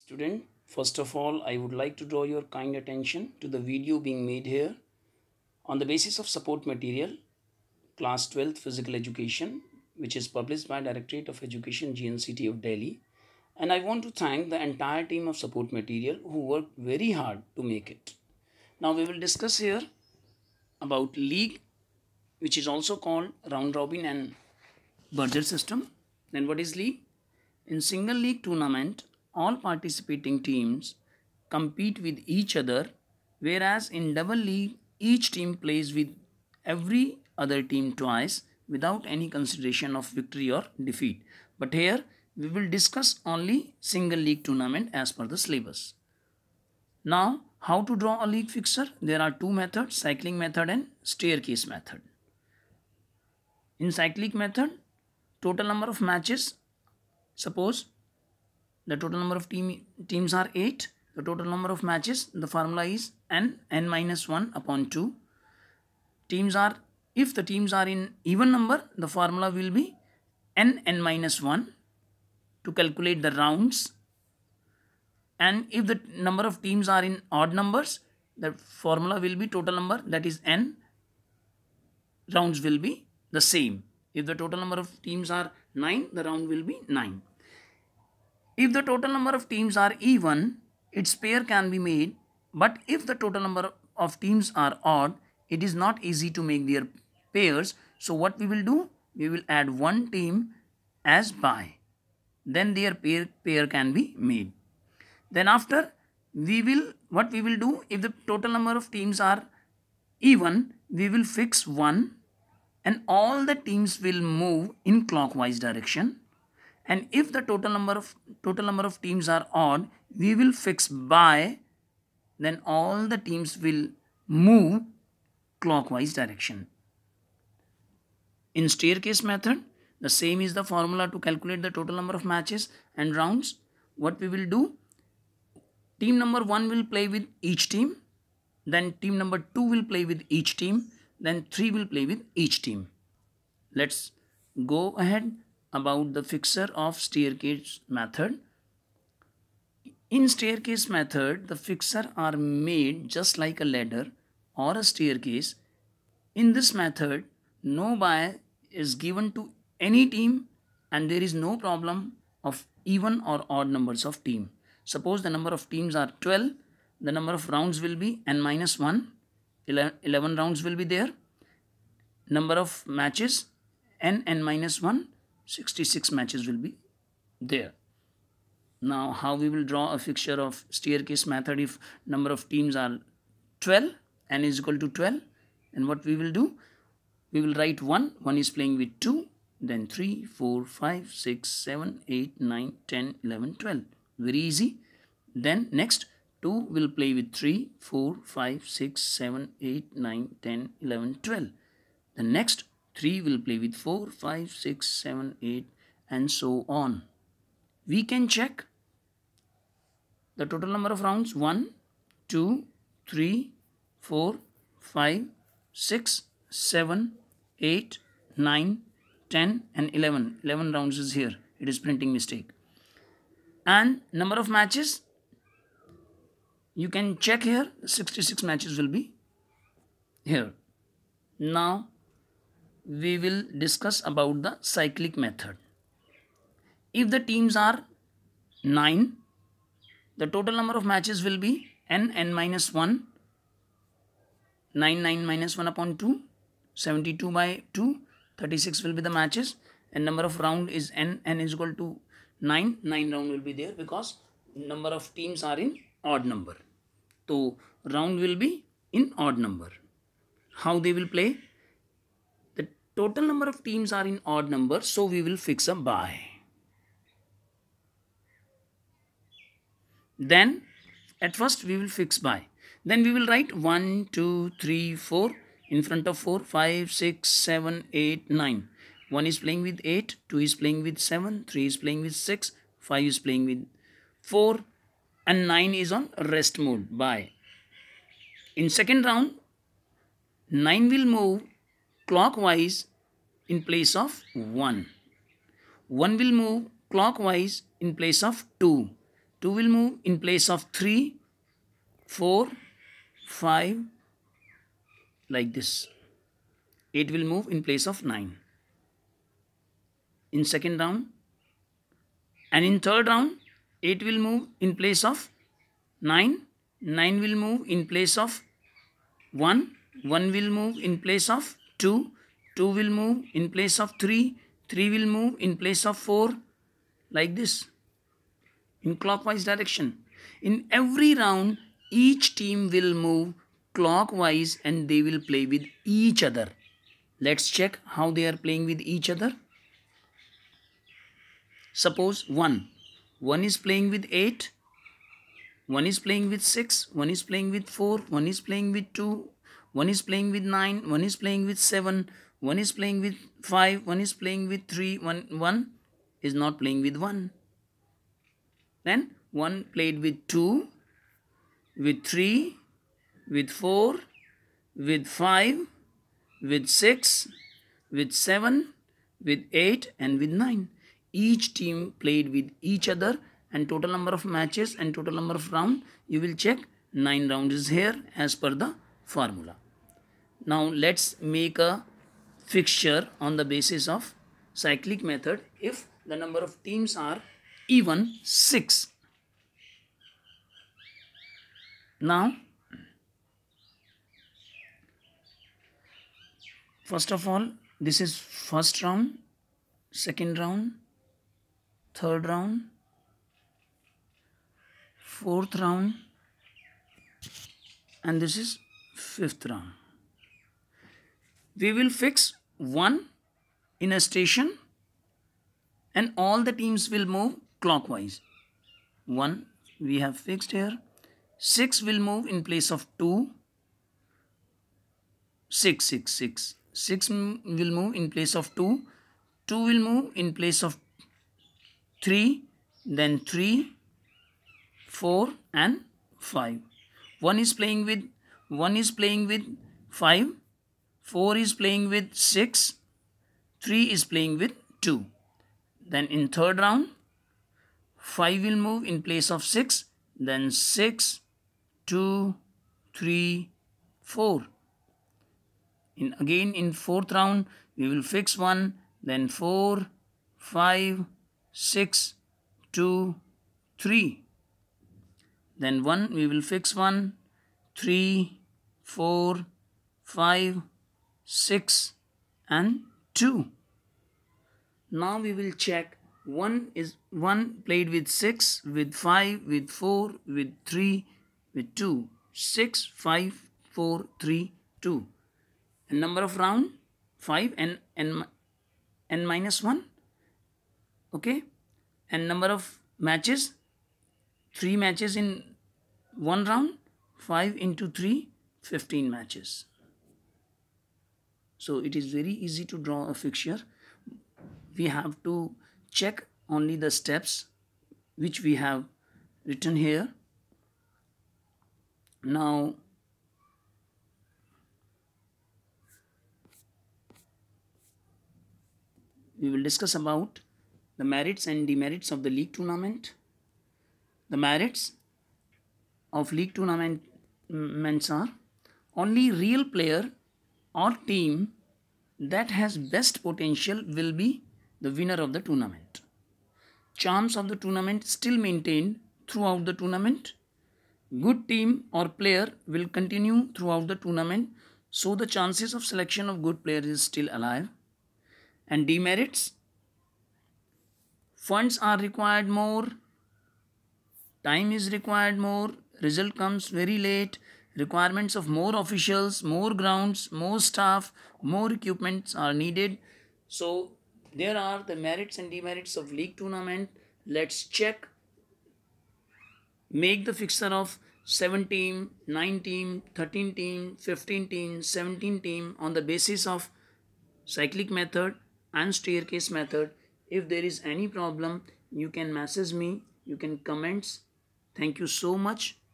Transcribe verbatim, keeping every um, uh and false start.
Student, first of all, I would like to draw your kind attention to the video being made here on the basis of support material, Class twelve Physical Education, which is published by Directorate of Education, G N C T of Delhi. And I want to thank the entire team of support material who worked very hard to make it. Now we will discuss here about league, which is also called round robin and Berger system. Then what is league? In single league tournament, all participating teams compete with each other, whereas in double league, each team plays with every other team twice without any consideration of victory or defeat. But here we will discuss only single league tournament as per the syllabus. Now, how to draw a league fixture? There are two methods, cyclic method and staircase method. In cyclic method, total number of matches, suppose the total number of team, teams are eight. The total number of matches, the formula is n, n minus one upon two. Teams are, if the teams are in even number, the formula will be n, n minus one to calculate the rounds. And if the number of teams are in odd numbers, the formula will be total number, that is n, rounds will be the same. If the total number of teams are nine, the round will be nine. If the total number of teams are even, its pair can be made, but if the total number of teams are odd, it is not easy to make their pairs. So what we will do? We will add one team as by. Then their pair, pair can be made. Then after, we will, what we will do, if the total number of teams are even, we will fix one and all the teams will move in clockwise direction. And if the total number of total number of teams are odd, we will fix by, then all the teams will move clockwise direction. In staircase method, the same is the formula to calculate the total number of matches and rounds. What we will do, team number one will play with each team, then team number two will play with each team, then three will play with each team. Let's go ahead about the fixture of staircase method. In staircase method, the fixture are made just like a ladder or a staircase. In this method, no buy is given to any team and there is no problem of even or odd numbers of team. Suppose the number of teams are twelve, the number of rounds will be n minus one, eleven rounds will be there. Number of matches, n, n minus one, sixty-six matches will be there. Now, how we will draw a fixture of staircase method if number of teams are twelve, n is equal to twelve, and what we will do? We will write one, one is playing with two, then three, four, five, six, seven, eight, nine, ten, eleven, twelve. Very easy. Then next, two will play with three, four, five, six, seven, eight, nine, ten, eleven, twelve. The next, three will play with four, five, six, seven, eight, and so on. We can check the total number of rounds, one, two, three, four, five, six, seven, eight, nine, ten, and eleven. eleven rounds is here. It is printing mistake. And number of matches, you can check here, sixty-six matches will be here. Now, we will discuss about the cyclic method. If the teams are nine, the total number of matches will be n, n minus one, nine, nine minus one upon two, seventy-two by two, thirty-six will be the matches, and number of round is n, n is equal to nine, nine round will be there because number of teams are in odd number. So, round will be in odd number. How they will play? The total number of teams are in odd number, so we will fix a by. Then, at first we will fix by. Then we will write one, two, three, four in front of four, five, six, seven, eight, nine. one is playing with eight, two is playing with seven, three is playing with six, five is playing with four, and nine is on rest mode, by. In second round, nine will move clockwise in place of one. one will move clockwise in place of two. two will move in place of three, four, five, like this. eight will move in place of nine in second round, and in third round eight will move in place of nine, nine will move in place of one, one will move in place of two, two will move in place of three, three will move in place of four, like this, in clockwise direction. In every round, each team will move clockwise and they will play with each other. Let's check how they are playing with each other. Suppose one. one is playing with eight, one is playing with six, one is playing with four, one is playing with two, one is playing with nine, one is playing with seven, one is playing with five, one is playing with three, one, one is not playing with one. Then one played with two, with three, with four, with five, with six, with seven, with eight, and with nine. Each team played with each other, and total number of matches and total number of rounds you will check. Nine rounds is here as per the formula. Now let's make a fixture on the basis of cyclic method. If the number of teams are even, six. Now first of all, this is first round, second round, third round, fourth round, and this is fifth round. We will fix one in a station and all the teams will move clockwise. one we have fixed here. six will move in place of two. six, six, six. six will move in place of two. two will move in place of three. Then three, four, and five. one is playing with one is playing with five. four is playing with six. three is playing with two. Then in third round, five will move in place of six. Then six, two, three, four. In again in fourth round, we will fix one. Then four, five, six, two, three. Then one we will fix one, three, four, five, six, and two. Now we will check. One is one played with six, with five, with four, with three, with two. Six, five, four, three, two. And number of round five and n n minus one. Okay. And number of matches, three matches in one round. five into three, fifteen matches. So it is very easy to draw a fixture. We have to check only the steps which we have written here. Now we will discuss about the merits and demerits of the league tournament. The merits of league tournaments are: only real player or team that has best potential will be the winner of the tournament. Charms of the tournament still maintained throughout the tournament. Good team or player will continue throughout the tournament, so the chances of selection of good player is still alive. And demerits: funds are required more, time is required more, result comes very late, requirements of more officials, more grounds, more staff, more equipments are needed. So there are the merits and demerits of league tournament. Let's check. Make the fixture of seven team, nine team, thirteen team, fifteen team, seventeen team on the basis of cyclic method and staircase method. If there is any problem, you can message me, you can comment. Thank you so much.